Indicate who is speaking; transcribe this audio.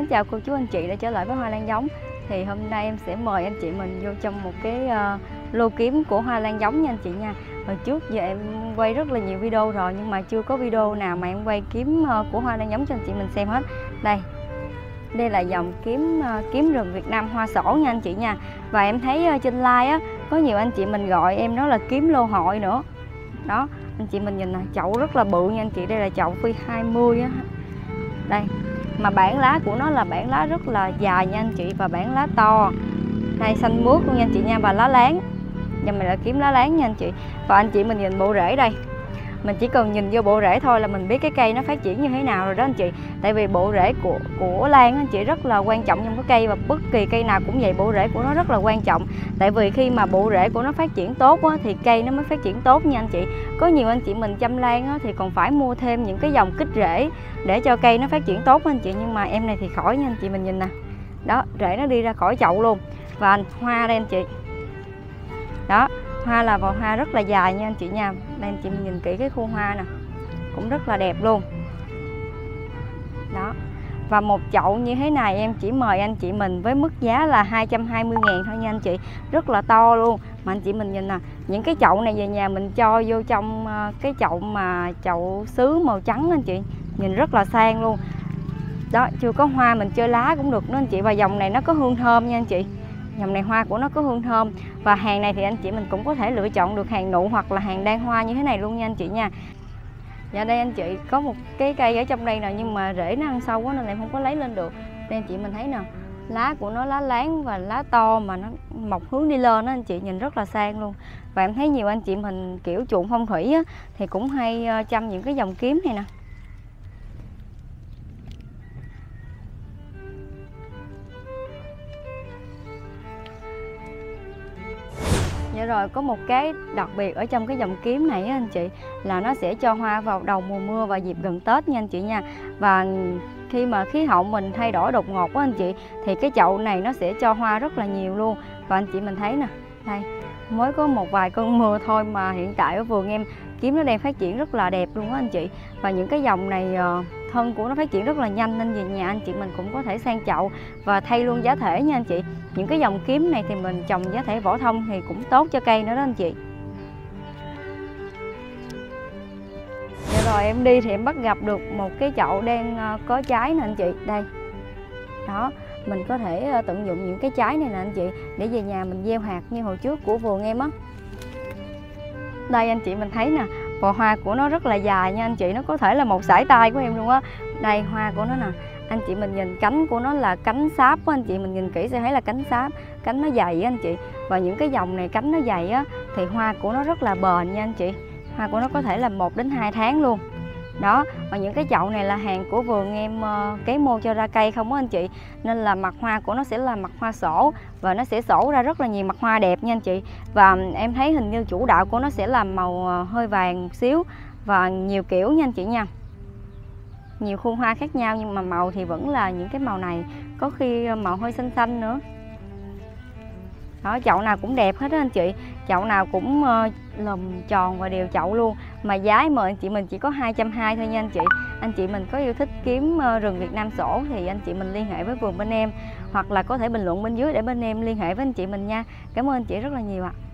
Speaker 1: chào cô chú anh chị đã trở lại với Hoa Lan Giống. Thì hôm nay em sẽ mời anh chị mình vô trong một cái lô kiếm của Hoa Lan Giống nha anh chị nha. Hồi trước giờ em quay rất là nhiều video rồi nhưng mà chưa có video nào mà em quay kiếm của Hoa Lan Giống cho anh chị mình xem hết. Đây là dòng kiếm rừng Việt Nam hoa sổ nha anh chị nha. Và em thấy trên like á có nhiều anh chị mình gọi em đó là kiếm lô hội nữa. Đó, anh chị mình nhìn nè, chậu rất là bự nha anh chị, đây là chậu phi 20 á. Đây, mà bản lá của nó là bản lá rất là dài nha anh chị và bản lá to. Đây xanh mướt luôn nha anh chị nha, và lá láng. Dòng này là kiếm lá láng nha anh chị. Và anh chị mình nhìn bộ rễ đây. Mình chỉ cần nhìn vô bộ rễ thôi là mình biết cái cây nó phát triển như thế nào rồi đó anh chị. Tại vì bộ rễ của lan anh chị rất là quan trọng trong cái cây, và bất kỳ cây nào cũng vậy, bộ rễ của nó rất là quan trọng. Tại vì khi mà bộ rễ của nó phát triển tốt á, thì cây nó mới phát triển tốt nha anh chị. Có nhiều anh chị mình chăm lan á, thì còn phải mua thêm những cái dòng kích rễ để cho cây nó phát triển tốt anh chị. Nhưng mà em này thì khỏi nha anh chị mình nhìn nè. Đó, rễ nó đi ra khỏi chậu luôn. Và hoa đây anh chị. Đó, hoa là vòng hoa rất là dài nha anh chị nha. Đây anh chị mình nhìn kỹ cái khuôn hoa nè, cũng rất là đẹp luôn. Đó. Và một chậu như thế này em chỉ mời anh chị mình với mức giá là 220.000 thôi nha anh chị. Rất là to luôn. Mà anh chị mình nhìn nè, những cái chậu này về nhà mình cho vô trong cái chậu mà chậu sứ màu trắng anh chị. Nhìn rất là sang luôn. Đó, chưa có hoa mình chơi lá cũng được nữa anh chị. Và dòng này nó có hương thơm nha anh chị. Dòng này hoa của nó có hương thơm. Và hàng này thì anh chị mình cũng có thể lựa chọn được hàng nụ hoặc là hàng đan hoa như thế này luôn nha anh chị nha. Dạ đây anh chị, có một cái cây ở trong đây nè, nhưng mà rễ nó ăn sâu quá nên em không có lấy lên được. Đây anh chị mình thấy nè, lá của nó lá láng và lá to mà nó mọc hướng đi lên đó anh chị, nhìn rất là sang luôn. Và em thấy nhiều anh chị mình kiểu chuộng phong thủy á, thì cũng hay chăm những cái dòng kiếm này nè. Dạ rồi, có một cái đặc biệt ở trong cái dòng kiếm này á anh chị, là nó sẽ cho hoa vào đầu mùa mưa và dịp gần Tết nha anh chị nha. Và khi mà khí hậu mình thay đổi đột ngột á anh chị, thì cái chậu này nó sẽ cho hoa rất là nhiều luôn. Và anh chị mình thấy nè, đây mới có một vài cơn mưa thôi mà hiện tại ở vườn em kiếm nó đang phát triển rất là đẹp luôn á anh chị. Và những cái dòng này thân của nó phát triển rất là nhanh nên về nhà anh chị mình cũng có thể sang chậu và thay luôn giá thể nha anh chị. Những cái dòng kiếm này thì mình trồng giá thể vỏ thông thì cũng tốt cho cây nữa đó anh chị. Dạ rồi, em đi thì em bắt gặp được một cái chậu đang có trái nè anh chị. Đây. Đó, mình có thể tận dụng những cái trái này nè anh chị để về nhà mình gieo hạt như hồi trước của vườn em á. Đây anh chị mình thấy nè, bò hoa của nó rất là dài nha anh chị, nó có thể là một sải tay của em luôn á. Đây hoa của nó nè, anh chị mình nhìn cánh của nó là cánh sáp á, anh chị mình nhìn kỹ sẽ thấy là cánh sáp, cánh nó dày á anh chị. Và những cái dòng này cánh nó dày á thì hoa của nó rất là bền nha anh chị. Hoa của nó có thể là 1 đến 2 tháng luôn. Đó, và những cái chậu này là hàng của vườn em cấy mô cho ra cây không á anh chị. Nên là mặt hoa của nó sẽ là mặt hoa sổ và nó sẽ sổ ra rất là nhiều mặt hoa đẹp nha anh chị. Và em thấy hình như chủ đạo của nó sẽ là màu hơi vàng một xíu và nhiều kiểu nha anh chị nha. Nhiều khuôn hoa khác nhau nhưng mà màu thì vẫn là những cái màu này, có khi màu hơi xanh xanh nữa. Đó, chậu nào cũng đẹp hết đó anh chị. Chậu nào cũng lùm tròn và đều chậu luôn. Mà giá em mời anh chị mình chỉ có 220 thôi nha anh chị. Anh chị mình có yêu thích kiếm rừng Việt Nam sổ thì anh chị mình liên hệ với vườn bên em, hoặc là có thể bình luận bên dưới để bên em liên hệ với anh chị mình nha. Cảm ơn anh chị rất là nhiều ạ.